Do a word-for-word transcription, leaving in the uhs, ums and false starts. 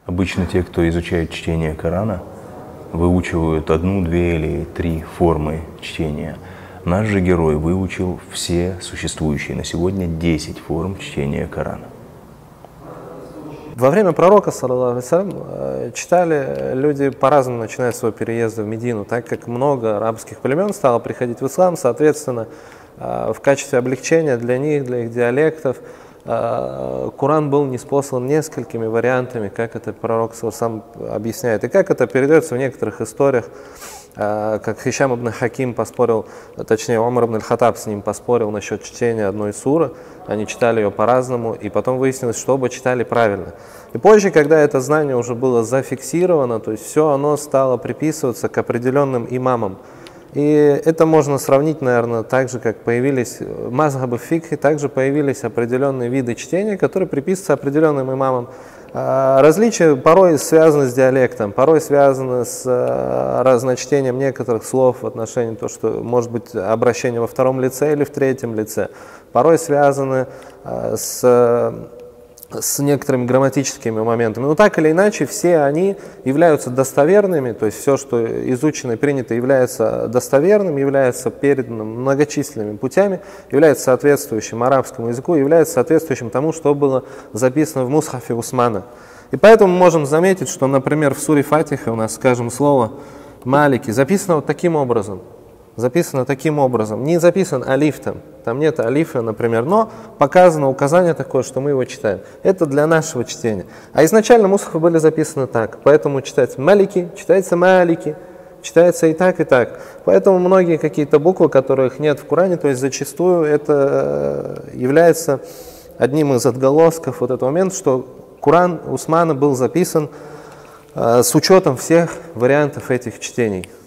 Обычно те, кто изучает чтение Корана, выучивают одну, две или три формы чтения. Наш же герой выучил все существующие на сегодня десять форм чтения Корана. Во время пророка, саллаллаху алейхи вассалям, читали люди по-разному, начиная с своего переезда в Медину, так как много арабских племен стало приходить в ислам, соответственно, в качестве облегчения для них, для их диалектов, Коран был ниспослан несколькими вариантами, как это пророк сам объясняет, и как это передается в некоторых историях, как Хишам ибн Хаким поспорил, точнее Умар ибн аль-Хаттаб с ним поспорил насчет чтения одной суры, они читали ее по-разному, и потом выяснилось, что оба читали правильно. И позже, когда это знание уже было зафиксировано, то есть все оно стало приписываться к определенным имамам. И это можно сравнить, наверное, так же, как появились мазхабы в фикхе, также появились определенные виды чтения, которые приписываются определенным имамам. Различия порой связаны с диалектом, порой связаны с разночтением некоторых слов в отношении того, что может быть обращение во втором лице или в третьем лице. Порой связаны с, с некоторыми грамматическими моментами. Но так или иначе, все они являются достоверными, то есть все, что изучено и принято, является достоверным, является переданным многочисленными путями, является соответствующим арабскому языку, является соответствующим тому, что было записано в Мусхафе Усмана. И поэтому мы можем заметить, что, например, в суре Фатиха у нас, скажем, слово «малики» записано вот таким образом. Записано таким образом. Не записан алиф там, там нет алифа, например, но показано указание такое, что мы его читаем. Это для нашего чтения. А изначально мусхафы были записаны так, поэтому читается малики, читается малики, читается и так, и так. Поэтому многие какие-то буквы, которых нет в Коране, то есть зачастую это является одним из отголосков вот этого момента, что Коран Усмана был записан с учетом всех вариантов этих чтений.